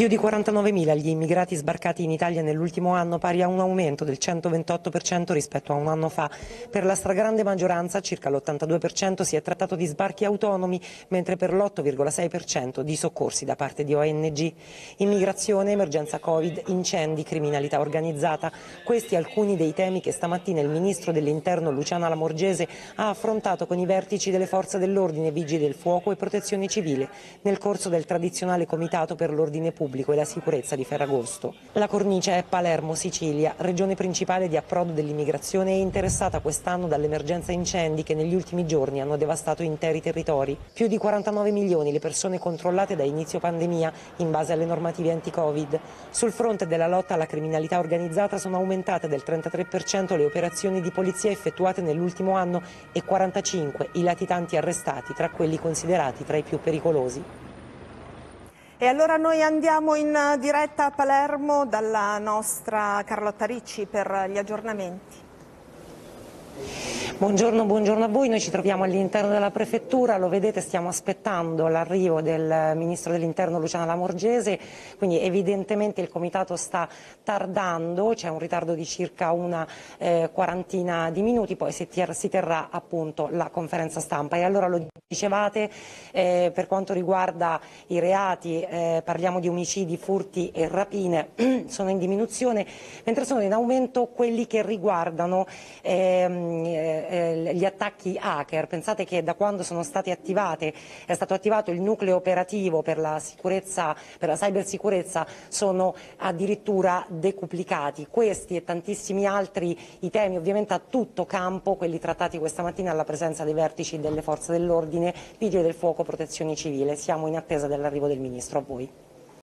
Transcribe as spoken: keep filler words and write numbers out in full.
Più di quarantanovemila gli immigrati sbarcati in Italia nell'ultimo anno, pari a un aumento del centoventotto per cento rispetto a un anno fa. Per la stragrande maggioranza, circa l'ottantadue per cento, si è trattato di sbarchi autonomi, mentre per l'otto virgola sei per cento di soccorsi da parte di O N G. Immigrazione, emergenza Covid, incendi, criminalità organizzata. Questi alcuni dei temi che stamattina il ministro dell'Interno Luciana Lamorgese ha affrontato con i vertici delle forze dell'ordine, vigili del fuoco e protezione civile nel corso del tradizionale comitato per l'ordine pubblico pubblico e la sicurezza di Ferragosto. La cornice è Palermo, Sicilia, regione principale di approdo dell'immigrazione e interessata quest'anno dall'emergenza incendi che negli ultimi giorni hanno devastato interi territori. Più di quarantanove milioni le persone controllate da inizio pandemia in base alle normative anti-Covid. Sul fronte della lotta alla criminalità organizzata sono aumentate del trentatré per cento le operazioni di polizia effettuate nell'ultimo anno e quarantacinque i latitanti arrestati tra quelli considerati tra i più pericolosi. E allora noi andiamo in diretta a Palermo dalla nostra Carlotta Ricci per gli aggiornamenti. Buongiorno, buongiorno a voi, noi ci troviamo all'interno della prefettura, lo vedete, stiamo aspettando l'arrivo del ministro dell'Interno Luciana Lamorgese, quindi evidentemente il comitato sta tardando, c'è un ritardo di circa una eh, quarantina di minuti, poi si, si terrà appunto la conferenza stampa. E allora lo dicevate, eh, per quanto riguarda i reati, eh, parliamo di omicidi, furti e rapine, sono in diminuzione, mentre sono in aumento quelli che riguardano ehm, eh, gli attacchi hacker. Pensate che da quando sono state attivate, è stato attivato il nucleo operativo per la sicurezza, per la cybersicurezza, sono addirittura decuplicati. Questi e tantissimi altri i temi ovviamente a tutto campo, quelli trattati questa mattina alla presenza dei vertici delle forze dell'ordine, vigili del fuoco, protezione civile. Siamo in attesa dell'arrivo del ministro. A voi.